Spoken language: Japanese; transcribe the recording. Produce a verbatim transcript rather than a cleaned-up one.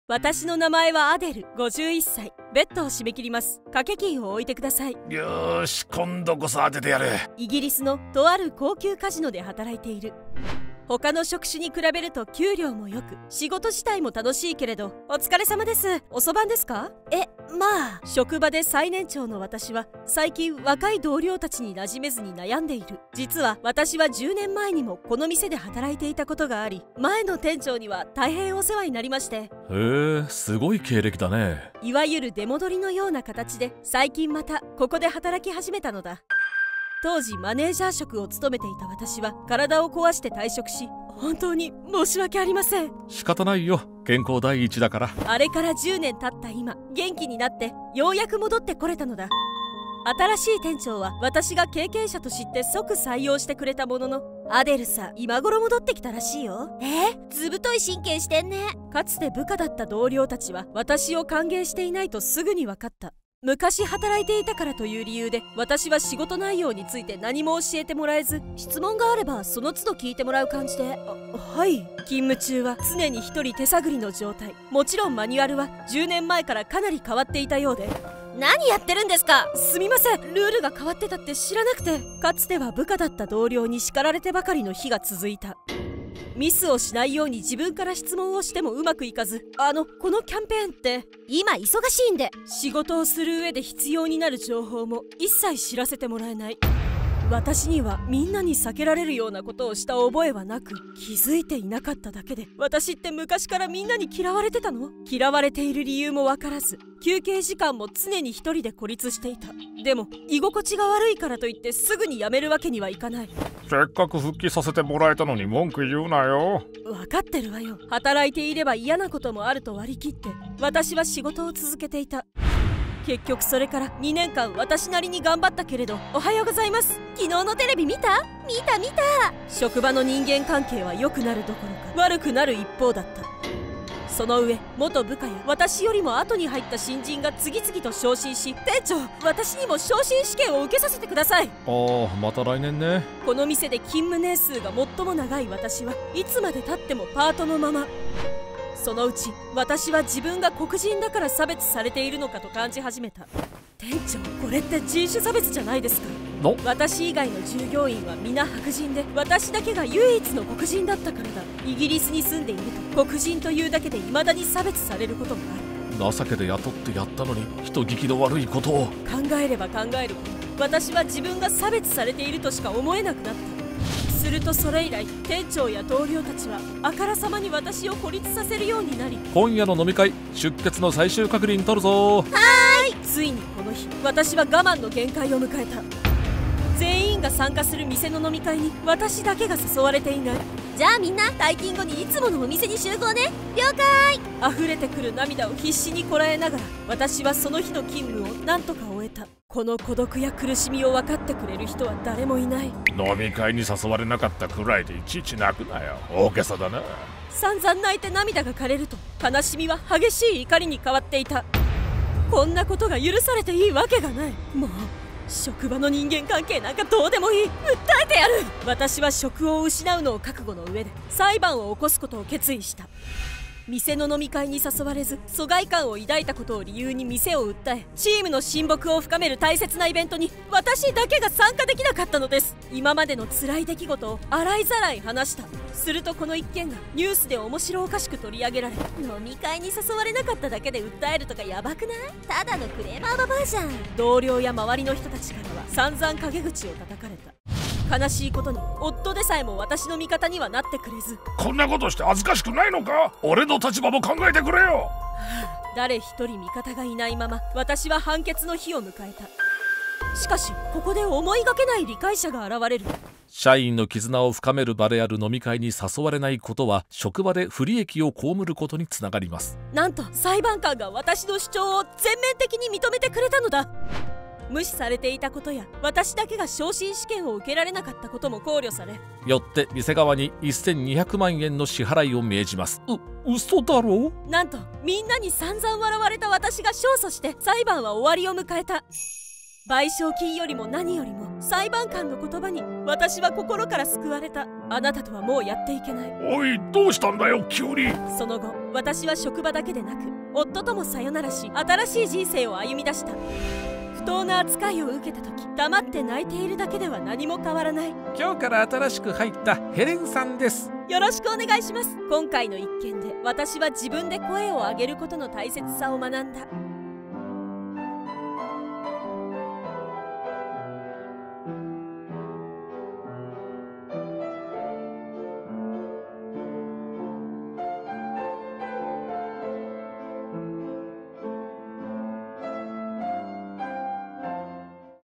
私の名前はアデル、ごじゅういっさい。ベッドを締め切ります。掛け金を置いてください。 よーし、今度こそ当ててやる。 イギリスのとある高級カジノで働いている。他の職種に比べると給料も良く、仕事自体も楽しいけれど、お疲れ様です。遅番ですか？え、まあ、職場で最年長の私は、最近若い同僚たちに馴染めずに悩んでいる。実は私はじゅうねんまえにもこの店で働いていたことがあり、前の店長には大変お世話になりまして。 へえ、すごい経歴だね。 いわゆる出戻りのような形で、最近またここで働き始めたのだ。当時マネージャー職を務めていた私は体を壊して退職し、本当に申し訳ありません。 仕方ないよ、健康第一だから。 あれからじゅうねん経った今、元気になってようやく戻ってこれたのだ。新しい店長は私が経験者と知って即採用してくれたものの、アデルさ、今頃戻ってきたらしいよ。え？ずぶとい神経してんね。かつて部下だった同僚たちは私を歓迎していないとすぐに分かった。昔働いていたからという理由で私は仕事内容について何も教えてもらえず、質問があればその都度聞いてもらう感じで、あ、はい。勤務中は常に一人手探りの状態。もちろんマニュアルはじゅうねんまえからかなり変わっていたようで。何やってるんですか？すみません、ルールが変わってたって知らなくて。かつては部下だった同僚に叱られてばかりの日が続いた。ミスをしないように自分から質問をしてもうまくいかず、あのこのキャンペーンって今忙しいんで、仕事をする上で必要になる情報も一切知らせてもらえない。私にはみんなに避けられるようなことをした覚えはなく、気づいていなかっただけで、私って昔からみんなに嫌われてたの？嫌われている理由もわからず、休憩時間も常に一人で孤立していた。でも居心地が悪いからといってすぐに辞めるわけにはいかない。 せっかく復帰させてもらえたのに文句言うなよ。 分かってるわよ。働いていれば嫌なこともあると割り切って私は仕事を続けていた。結局それからにねんかん私なりに頑張ったけれど、おはようございます。昨日のテレビ見た？見た見た。職場の人間関係は良くなるどころか悪くなる一方だった。その上、元部下や私よりも後に入った新人が次々と昇進し、店長、私にも昇進試験を受けさせてください。 ああ、また来年ね。 この店で勤務年数が最も長い私はいつまでたってもパートのまま。そのうち私は自分が黒人だから差別されているのかと感じ始めた。店長、これって人種差別じゃないですか？ の私以外の従業員は皆白人で、私だけが唯一の黒人だったからだ。イギリスに住んでいると黒人というだけで未だに差別されることもある。 情けで雇ってやったのに人聞きの悪いことを。 考えれば考えるほど私は自分が差別されているとしか思えなくなった。するとそれ以来、店長や同僚たちはあからさまに私を孤立させるようになり、 今夜の飲み会、出血の最終確認取るぞ。はーい。ついにこの日、私は我慢の限界を迎えた。全員が参加する店の飲み会に私だけが誘われていない。じゃあみんな退勤後にいつものお店に集合ね。了解。溢れてくる涙を必死にこらえながら、私はその日の勤務を何とか終えた。この孤独や苦しみを分かってくれる人は誰もいない。 飲み会に誘われなかったくらいでいちいち泣くなよ。大げさだな。 散々泣いて涙が枯れると、悲しみは激しい怒りに変わっていた。こんなことが許されていいわけがない。もう職場の人間関係なんかどうでもいい。訴えてやる。私は職を失うのを覚悟の上で裁判を起こすことを決意した。店の飲み会に誘われず疎外感を抱いたことを理由に店を訴え、チームの親睦を深める大切なイベントに私だけが参加できなかったのです。今までの辛い出来事を洗いざらい話した。するとこの一件がニュースで面白おかしく取り上げられ、飲み会に誘われなかっただけで訴えるとかやばくない？ただのクレーマーババアじゃん。同僚や周りの人たちからは散々陰口を叩かれた。悲しいことに夫でさえも私の味方にはなってくれず。 こんなことして恥ずかしくないのか？俺の立場も考えてくれよ。 誰一人味方がいないまま私は判決の日を迎えた。しかしここで思いがけない理解者が現れる。 社員の絆を深める場である飲み会に誘われないことは職場で不利益を被ることにつながります。 なんと裁判官が私の主張を全面的に認めてくれたのだ。無視されていたことや私だけが昇進試験を受けられなかったことも考慮され、 よって店側にせんにひゃくまんえんの支払いを命じます。う、嘘だろ？ なんとみんなに散々笑われた私が勝訴して裁判は終わりを迎えた。賠償金よりも何よりも裁判官の言葉に私は心から救われた。 あなたとはもうやっていけない。 おい、どうしたんだよ急に。 その後、私は職場だけでなく夫ともさよならし、新しい人生を歩み出した。不当な扱いを受けた時、黙って泣いているだけでは何も変わらない。 今日から新しく入ったヘレンさんです。 よろしくお願いします。今回の一件で私は自分で声を上げることの大切さを学んだ。